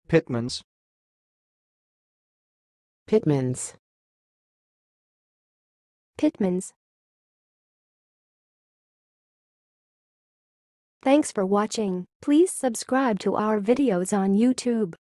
Pittman's. Pittman's. Pittman's. Thanks for watching. Please subscribe to our videos on YouTube.